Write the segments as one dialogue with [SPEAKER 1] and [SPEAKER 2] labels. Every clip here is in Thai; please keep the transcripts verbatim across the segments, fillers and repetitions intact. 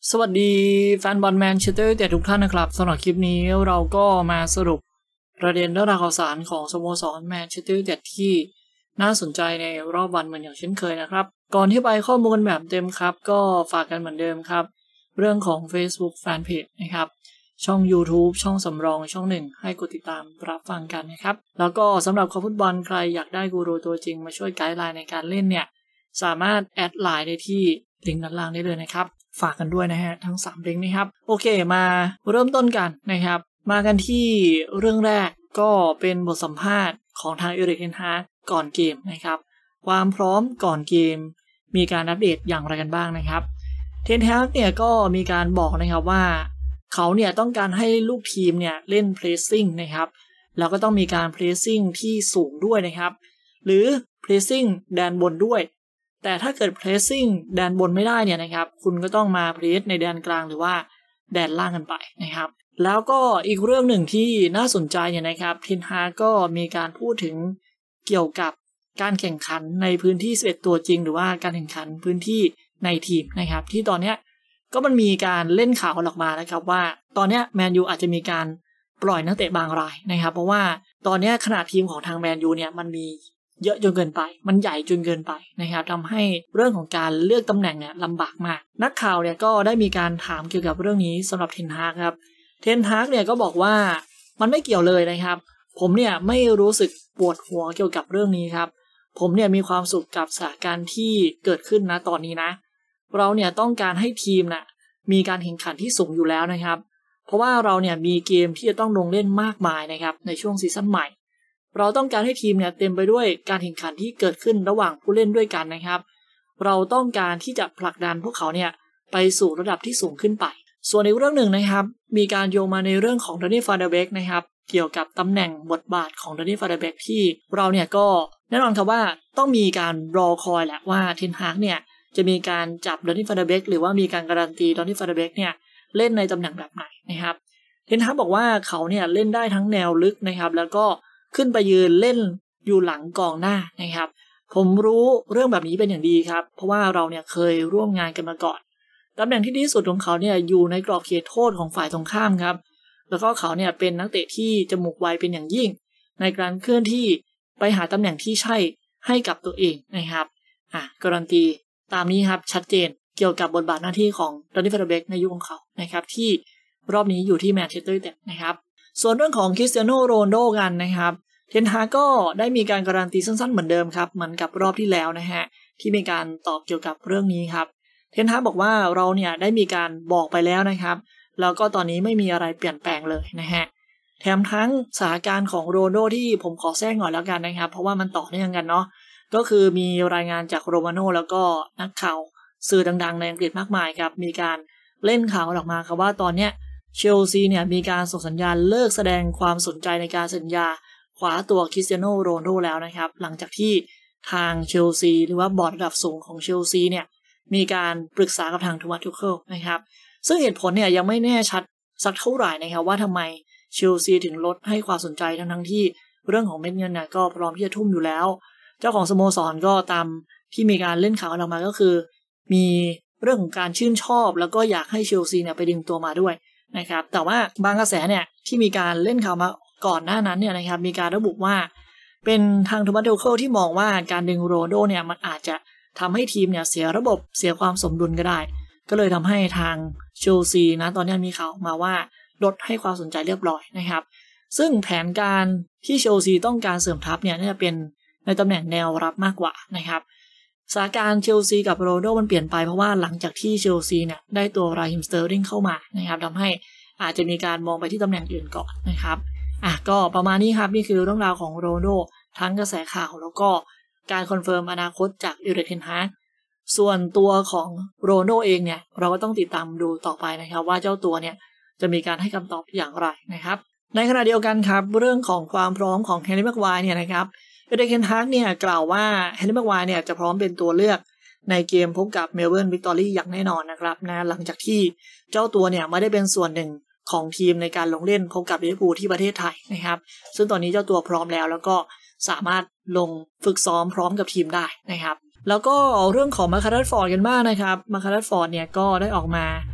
[SPEAKER 1] สวัสดีแฟนบอลแมนเชสเตอร์ยูไนเต็ดทุกท่านนะครับสำหรับคลิปนี้เราก็มาสรุปประเด็นเรื่องราวข่าวสารของสโมสรแมนเชสเตอร์ยูไนเต็ดที่น่าสนใจในรอบวันเหมือนอย่างเช่นเคยนะครับก่อนที่ไปข้อมูลแบบเต็มครับก็ฝากกันเหมือนเดิมครับเรื่องของ Facebook Fanpage นะครับช่อง YouTube ช่องสำรองช่องหนึ่งให้กดติดตามรับฟังกันนะครับแล้วก็สำหรับคอฟุตบอลใครอยากได้กูรูตัวจริงมาช่วยไกด์ไลน์ในการเล่นเนี่ยสามารถแอดไลน์ได้ที่ลิงก์ด้านล่างได้เลยนะครับฝากกันด้วยนะฮะทั้งสามลิงก์นะครับโอเคมาเริ่มต้นกันนะครับมากันที่เรื่องแรกก็เป็นบทสัมภาษณ์ของทางเอริก เทนฮากก่อนเกมนะครับความพร้อมก่อนเกมมีการอัปเดตอย่างไรกันบ้างนะครับเทนฮากเนี่ยก็มีการบอกนะครับว่าเขาเนี่ยต้องการให้ลูกทีมเนี่ยเล่นเพรสซิ่งนะครับแล้วก็ต้องมีการเพรสซิ่งที่สูงด้วยนะครับหรือเพรสซิ่งแดนบนด้วยแต่ถ้าเกิด pressing แดนบนไม่ได้เนี่ยนะครับคุณก็ต้องมา press ในแดนกลางหรือว่าแดนล่างกันไปนะครับแล้วก็อีกเรื่องหนึ่งที่น่าสนใจเนี่ยนะครับเทนฮากก็มีการพูดถึงเกี่ยวกับการแข่งขันในพื้นที่สิบเอ็ดตัวจริงหรือว่าการแข่งขันพื้นที่ในทีมนะครับที่ตอนนี้ก็มันมีการเล่นข่าวออกมานะครับว่าตอนนี้แมนยูอาจจะมีการปล่อยนักเตะบางรายนะครับเพราะว่าตอนนี้ขนาดทีมของทางแมนยูเนี่ยมันมีเยอะจนเกินไปมันใหญ่จนเกินไปนะครับทำให้เรื่องของการเลือกตำแหน่งเนี่ยลำบากมากนักข่าวเนี่ยก็ได้มีการถามเกี่ยวกับเรื่องนี้สำหรับเทนฮากครับเทนฮากเนี่ยก็บอกว่ามันไม่เกี่ยวเลยนะครับผมเนี่ยไม่รู้สึกปวดหัวเกี่ยวกับเรื่องนี้ครับผมเนี่ยมีความสุขกับสถานการณ์ที่เกิดขึ้นนะตอนนี้นะเราเนี่ยต้องการให้ทีมน่ะมีการแข่งขันที่สูงอยู่แล้วนะครับเพราะว่าเราเนี่ยมีเกมที่จะต้องลงเล่นมากมายนะครับในช่วงซีซั่นใหม่เราต้องการให้ทีมเนี่ยเต็มไปด้วยการแข่งขันที่เกิดขึ้นระหว่างผู้เล่นด้วยกันนะครับเราต้องการที่จะผลักดันพวกเขาเนี่ยไปสู่ระดับที่สูงขึ้นไปส่วนอีกเรื่องหนึ่งนะครับมีการโยงมาในเรื่องของดานิ ฟาเดเบกนะครับเกี่ยวกับตำแหน่งบทบาทของดานิ ฟาเดเบกที่เราเนี่ยก็แน่นอนครับว่าต้องมีการรอคอยแหละว่าเทนฮากเนี่ยจะมีการจับดานิ ฟาเดเบกหรือว่ามีการการันตีดานิ ฟาเดเบกเนี่ยเล่นในตำแหน่งแบบไหนนะครับเทนฮากบอกว่าเขาเนี่ยเล่นได้ทั้งแนวลึกนะครับแล้วก็ขึ้นไปยืนเล่นอยู่หลังกองหน้านะครับผมรู้เรื่องแบบนี้เป็นอย่างดีครับเพราะว่าเราเนี่ยเคยร่วมงานกันมาก่อนตำแหน่งที่ดีที่สุดของเขาเนี่ยอยู่ในกรอบเขตโทษของฝ่ายตรงข้ามครับแล้วก็เขาเนี่ยเป็นนักเตะที่จมูกไวเป็นอย่างยิ่งในการเคลื่อนที่ไปหาตำแหน่งที่ใช่ให้กับตัวเองนะครับอ่ะการันตีตามนี้ครับชัดเจนเกี่ยวกับบทบาทหน้าที่ของดานิ ฟาเดเบกในยุคของเขานะครับที่รอบนี้อยู่ที่แมนเชสเตอร์ยูไนเต็ดนะครับส่วนเรื่องของคริสเตียโน โรนัลโดกันนะครับเทนฮากก็ได้มีการการันตีสั้นๆเหมือนเดิมครับเหมือนกับรอบที่แล้วนะฮะที่มีการตอบเกี่ยวกับเรื่องนี้ครับเทนฮากบอกว่าเราเนี่ยได้มีการบอกไปแล้วนะครับแล้วก็ตอนนี้ไม่มีอะไรเปลี่ยนแปลงเลยนะฮะแถมทั้งสถานการณ์ของโรนัลโดที่ผมขอแทรกหน่อยแล้วกันนะครับเพราะว่ามันต่อเนื่องกันเนาะก็คือมีรายงานจากโรมาโน่แล้วก็นักข่าวสื่อดังๆในอังกฤษมากมายครับมีการเล่นข่าวออกมาครับว่าตอนเนี้ยเชลซีเนี่ยมีการส่งสัญญาณเลิกแสดงความสนใจในการสัญญาคว้าตัวคริสเตียโน โรนัลโดแล้วนะครับหลังจากที่ทางเชลซีหรือว่าบอร์ดระดับสูงของเชลซีเนี่ยมีการปรึกษากับทางโทมัส ทูเคิลนะครับซึ่งเหตุผลเนี่ยยังไม่แน่ชัดสักเท่าไหร่นะครับว่าทำไมเชลซีถึงลดให้ความสนใจทั้งทั้งที่เรื่องของเม็ดเงินเนี่ยก็พร้อมที่จะทุ่มอยู่แล้วเจ้าของสโมสรก็ตามที่มีการเล่นข่าวออกมาก็คือมีเรื่องของการชื่นชอบแล้วก็อยากให้เชลซีเนี่ยไปดึงตัวมาด้วยนะครับแต่ว่าบางกระแสเนี่ยที่มีการเล่นข่าวมาก่อนหน้านั้นเนี่ยนะครับมีการระบุว่าเป็นทางโทมัส ทูเคิลที่มองว่าการดึงโรนัลโดเนี่ยมันอาจจะทำให้ทีมเนี่ยเสียระบบเสียความสมดุลก็ได้ก็เลยทำให้ทางเชลซีนะตอนนี้มีข่าวมาว่าลดให้ความสนใจเรียบร้อยนะครับซึ่งแผนการที่เชลซีต้องการเสริมทัพเนี่ยน่าจะเป็นในตำแหน่งแนวรับมากกว่านะครับสถานการณ์เชลซีกับโรนัลโดมันเปลี่ยนไปเพราะว่าหลังจากที่เชลซีเนี่ยได้ตัวราฮิม สเตอร์ลิงเข้ามานะครับทำให้อาจจะมีการมองไปที่ตำแหน่งอื่นก่อนนะครับอ่ะก็ประมาณนี้ครับนี่คือเรื่องราวของโรนัลโดทั้งกระแสข่าวแล้วก็การคอนเฟิร์มอนาคตจากเอริก เทนฮากส่วนตัวของโรนัลโดเองเนี่ยเราก็ต้องติดตามดูต่อไปนะครับว่าเจ้าตัวเนี่ยจะมีการให้คำตอบอย่างไรนะครับในขณะเดียวกันครับเรื่องของความพร้อมของแฮร์รี่ แม็กไวร์เนี่ยนะครับเอริก เทนฮากเนี่ยกล่าวว่าแฮร์รี่ แม็กไวร์เนี่ยจะพร้อมเป็นตัวเลือกในเกมพบกับเมลเบิร์น วิกตอรี่อย่างแน่นอนนะครับนะหลังจากที่เจ้าตัวเนี่ยไม่ได้เป็นส่วนหนึ่งของทีมในการลงเล่นพบกับลิเวอร์พูลที่ประเทศไทยนะครับซึ่งตอนนี้เจ้าตัวพร้อมแล้วแล้วก็สามารถลงฝึกซ้อมพร้อมกับทีมได้นะครับแล้วก็เรื่องของมาคารัสฟอร์ดกันบ้างนะครับมาคารัสฟอร์ดเนี่ยก็ได้ออกมา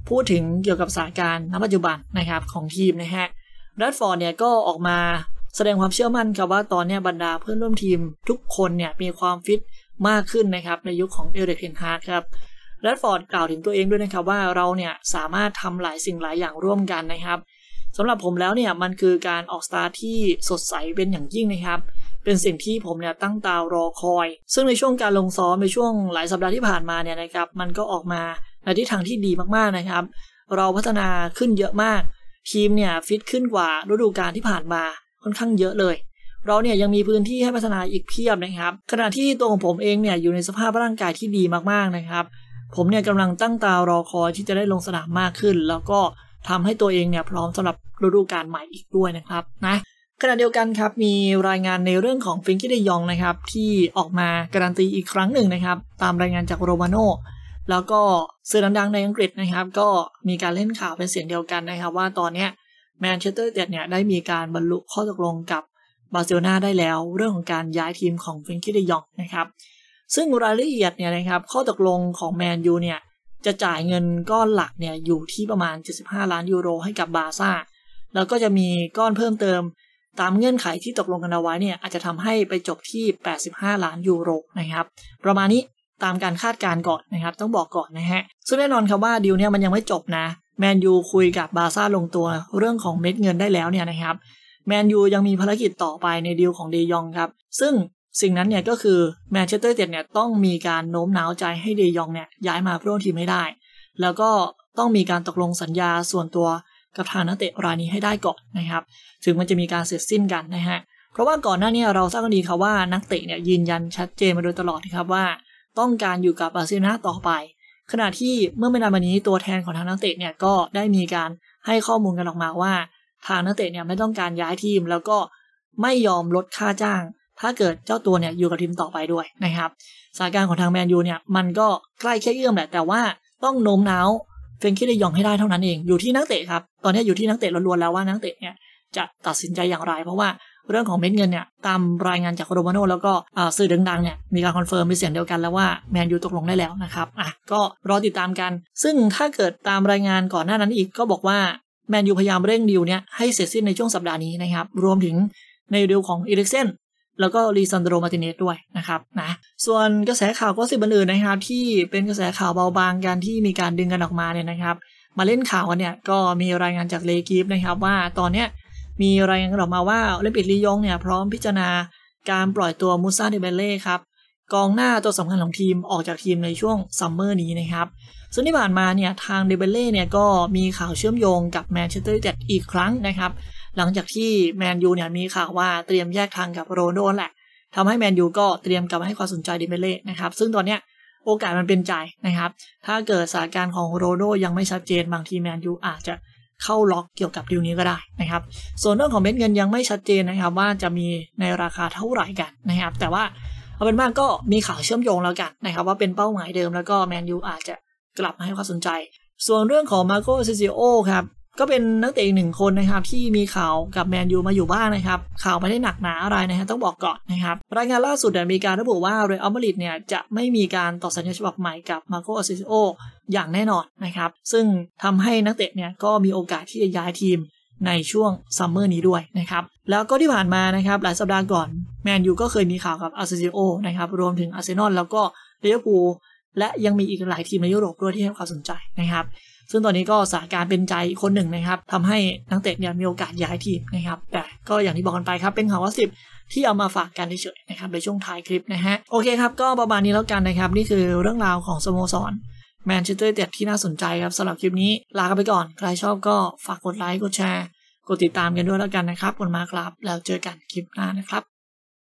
[SPEAKER 1] พูดถึงเกี่ยวกับสถานการณ์ณปัจจุบันนะครับของทีมนะฮะแรดฟอร์ดเนี่ยก็ออกมาแสดงความเชื่อมั่นครับว่าตอนนี้บรรดาเพื่อนร่วมทีมทุกคนเนี่ยมีความฟิตมากขึ้นนะครับในยุค ของเอริก เทนฮากครับแรดฟอร์ดกล่าวถึงตัวเองด้วยนะครับว่าเราเนี่ยสามารถทำหลายสิ่งหลายอย่างร่วมกันนะครับสำหรับผมแล้วเนี่ยมันคือการออกสตาร์ทที่สดใสเป็นอย่างยิ่งนะครับเป็นสิ่งที่ผมเนี่ยตั้งตารอคอยซึ่งในช่วงการลงซ้อมในช่วงหลายสัปดาห์ที่ผ่านมาเนี่ยนะครับมันก็ออกมาในทิศทางที่ดีมากๆนะครับเราพัฒนาขึ้นเยอะมากทีมเนี่ยฟิตขึ้นกว่าฤดูกาลที่ผ่านมาค่อนข้างเยอะเลยเราเนี่ยยังมีพื้นที่ให้พัฒนาอีกเพียบนะครับขณะที่ตัวของผมเองเนี่ยอยู่ในสภาพร่างกายที่ดีมากๆนะครับผมเนี่ยกำลังตั้งตารอคอยที่จะได้ลงสนามมากขึ้นแล้วก็ทำให้ตัวเองเนี่ยพร้อมสำหรับฤดูกาลใหม่อีกด้วยนะครับนะขณะเดียวกันครับมีรายงานในเรื่องของฟริงกี้ เดยองนะครับที่ออกมาการันตีอีกครั้งหนึ่งนะครับตามรายงานจากโรมาโน่แล้วก็สื่อดังๆในอังกฤษนะครับก็มีการเล่นข่าวเป็นเสียงเดียวกันนะครับว่าตอนนี้แมนเชสเตอร์ยูไนเต็ดเนี่ยได้มีการบรรลุข้อตกลงกับบาร์เซโลนาได้แล้วเรื่องของการย้ายทีมของฟริงกี้ เดยองนะครับซึ่งรายละเอียดเนี่ยนะครับข้อตกลงของแมนยูเนี่ยจะจ่ายเงินก้อนหลักเนี่ยอยู่ที่ประมาณเจ็ดสิบห้าล้านยูโรให้กับบาร์ซ่าแล้วก็จะมีก้อนเพิ่มเติมตามเงื่อนไขที่ตกลงกันเอาไว้เนี่ยอาจจะทำให้ไปจบที่แปดสิบห้าล้านยูโรนะครับประมาณนี้ตามการคาดการณ์ก่อนนะครับต้องบอกก่อนนะฮะซึ่งแน่นอนครับว่าดีลเนี่ยมันยังไม่จบนะแมนยูคุยกับบาร์ซ่าลงตัวเรื่องของเม็ดเงินได้แล้วเนี่ยนะครับแมนยูยังมีภารกิจต่อไปในดีลของเดยองครับซึ่งสิ่งนั้นเนี่ยก็คือแมนเชสเตอร์ยูไนเต็ดเนี่ยต้องมีการโน้มน้าวใจให้เดยองเนี่ยย้ายมาร่วมทีมให้ได้แล้วก็ต้องมีการตกลงสัญญาส่วนตัวกับทางนักเตะรายนี้ให้ได้ก่อนนะครับถึงมันจะมีการเสร็จสิ้นกันนะฮะเพราะว่าก่อนหน้านี้เราทราบกันดีครับว่านักเตะเนี่ยยืนยันชัดเจนมาโดยตลอดนะครับว่าต้องการอยู่กับบาร์เซโลนาต่อไปขณะที่เมื่อไม่นานมานี้ตัวแทนของทางนักเตะเนี่ยก็ได้มีการให้ข้อมูลกันออกมาว่าทางนักเตะเนี่ยไม่ต้องการย้ายทีมแล้วก็ไม่ยอมลดค่าจ้างถ้าเกิดเจ้าตัวเนี่ยอยู่กับทีมต่อไปด้วยนะครับสถานการณ์ของทางแมนยูเนี่ยมันก็ใกล้แค่เอื้อมแหละแต่ว่าต้องโน้มน้าวเฟรนกี้ เดยองให้ได้เท่านั้นเองอยู่ที่นักเตะครับตอนนี้อยู่ที่นักเตะล้วนๆแล้วว่านักเตะเนี่ยจะตัดสินใจอย่างไรเพราะว่าเรื่องของเม็ดเงินเนี่ยตามรายงานจากโรมาโน่แล้วก็สื่อดังๆเนี่ยมีการคอนเฟิร์มเป็นเสียงเดียวกันแล้วว่าแมนยูตกลงได้แล้วนะครับอ่ะก็รอติดตามกันซึ่งถ้าเกิดตามรายงานก่อนหน้านั้นอีกก็บอกว่าแมนยูพยายามเร่งดีลเนี่ยให้เสร็จสิ้นในช่วงสัปดาห์นี้นะครับรวมถึงในดีลของอีริกเซนแล้วก็ลีซันโดโรมาติเนสด้วยนะครับนะส่วนกระแสข่าวก็สิบอื่นนะครับที่เป็นกระแสข่าวเบาบางกันที่มีการดึงกันออกมาเนี่ยนะครับมาเล่นข่าวกันเนี่ยก็มีรายงานจากเลกิฟนะครับว่าตอนเนี้ยมีรายงานออกมาว่าโอลิมปิกลียงเนี่ยพร้อมพิจารณาการปล่อยตัวมูซาเดเบเล่ครับกองหน้าตัวสำคัญของทีมออกจากทีมในช่วงซัมเมอร์นี้นะครับซึ่งที่ผ่านมาเนี่ยทางเดเบเล่เนี่ยก็มีข่าวเชื่อมโยงกับแมนเชสเตอร์ยูไนเต็ดอีกครั้งนะครับหลังจากที่แมนยูเนี่ยมีข่าวว่าเตรียมแยกทางกับโรนัลโดแหละทำให้แมนยูก็เตรียมกลับมาให้ความสนใจเดเบเล่นะครับซึ่งตอนเนี้ยโอกาสมันเป็นใจนะครับถ้าเกิดสถานการณ์ของโรนัลโดยังไม่ชัดเจนบางทีแมนยูอาจจะเข้าล็อกเกี่ยวกับดีลนี้ก็ได้นะครับส่วนเรื่องของเม็ดเงินยังไม่ชัดเจนนะครับว่าจะมีในราคาเท่าไหร่กันนะครับแต่ว่าเอาเป็นว่าก็มีข่าวเชื่อมโยงแล้วกันนะครับว่าเป็นเป้าหมายเดิมแล้วก็แมนยูอาจจะกลับมาให้ความสนใจส่วนเรื่องของมาโกเซซิโอครับก็เป็นนักเตะอีกหนึ่งคนนะครับที่มีข่าวกับแมนยูมาอยู่บ้างนะครับข่าวไม่ได้หนักหนาอะไรนะฮะต้องบอกก่อนนะครับรายงานล่าสุดมีการระบุว่าเรอัลมาดริดเนี่ยจะไม่มีการต่อสัญญาฉบับใหม่กับมาโกเซซิโออย่างแน่นอนนะครับซึ่งทำให้นักเตะเนี่ยก็มีโอกาสที่จะย้ายทีมในช่วงซัมเมอร์นี้ด้วยนะครับแล้วก็ที่ผ่านมานะครับหลายสัปดาห์ก่อนแมนยูก็เคยมีข่าวกับอาร์เซซิโอนะครับรวมถึงอาร์เซนอลแล้วก็ลิเวอร์พูลและยังมีอีกหลายทีมในยุโรปด้วยที่ให้ความสนใจนะครับซึ่งตอนนี้ก็สถานการณ์เป็นใจคนหนึ่งนะครับทำให้นักเตะเนี่ยมีโอกาสย้ายทีมนะครับแต่ก็อย่างที่บอกกันไปครับเป็นข่าวว่าสิบที่เอามาฝากกันเฉยๆนะครับในช่วงท้ายคลิปนะฮะโอเคครับก็ประมาณนี้แล้วกันนะครับนี่คือเรื่องราวของสโมสรแมนเชสเตอร์ยูไนเต็ดที่น่าสนใจครับสำหรับคลิปนี้ลากันไปก่อนใครชอบก็ฝากกดไลค์กดแชร์กดติดตามกันด้วยแล้วกันนะครับขอบคุณมากครับแล้วเจอกันคลิปหน้านะครับ